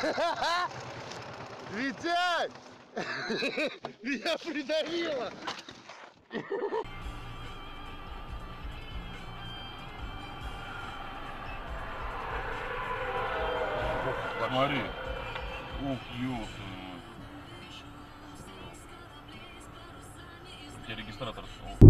Витяй! Меня придавило! Смотри. Ух, ёпта. У тебя регистратор стал.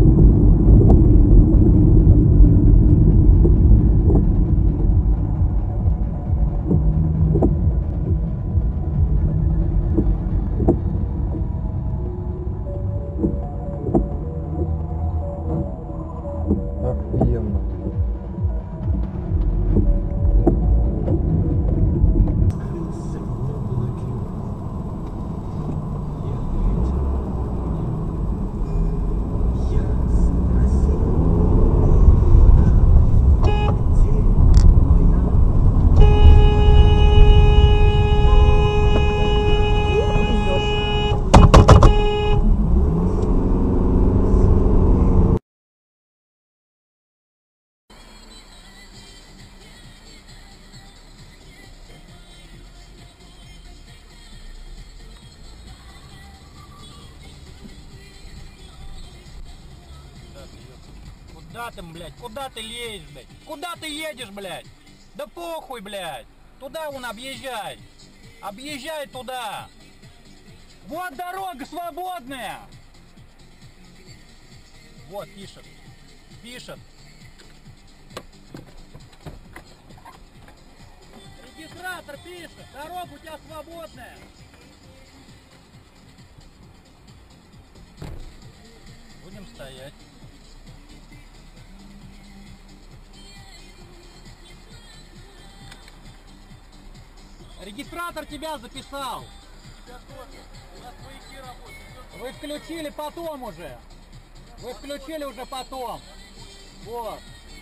Куда ты, блядь? Куда ты лезешь, блядь? Куда ты едешь, блядь? Да похуй, блядь. Туда вон объезжай. Объезжай туда. Вот дорога свободная. Вот, пишет. Пишет. Регистратор пишет. Дорога у тебя свободная. Будем стоять. Регистратор тебя записал. Вы включили потом уже. Вы включили уже потом. Вот.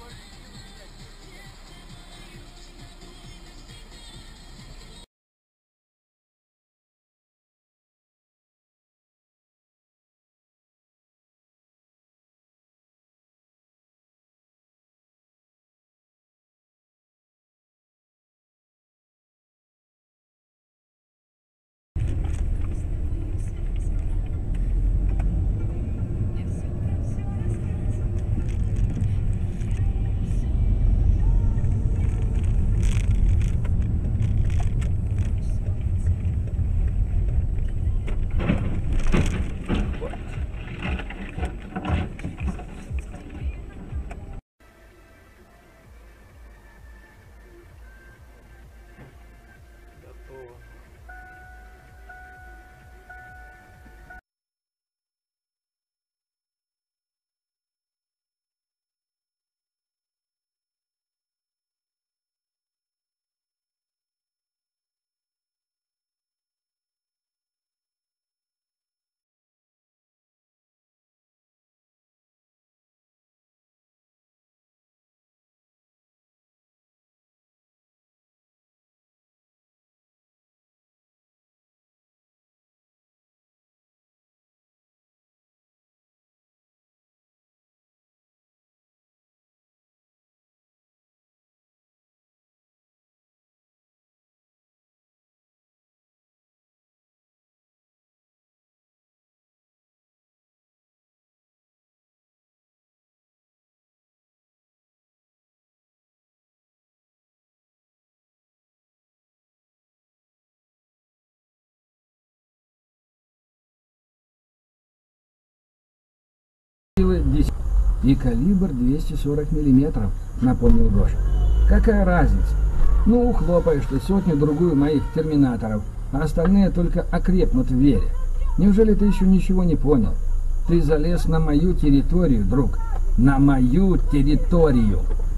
И калибр 240 миллиметров, напомнил Гоша. Какая разница? Ну, ухлопаешь ты сотню-другую моих терминаторов, а остальные только окрепнут в вере. Неужели ты еще ничего не понял? Ты залез на мою территорию, друг. На мою территорию.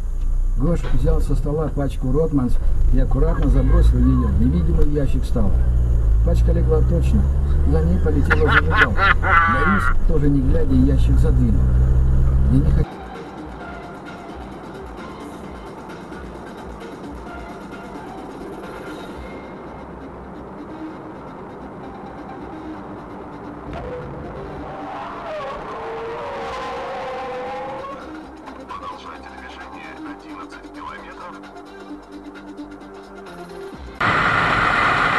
Гош взял со стола пачку Ротманс и аккуратно забросил ее в невидимый ящик стола. Пачка легла точно, за ней полетела зажигалка. Борис, тоже не глядя, ящик задвинул. Я не хочу... Продолжайте движение 11 километров.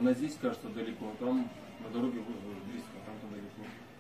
Она здесь, кажется, далеко, там на дороге близко, там далеко.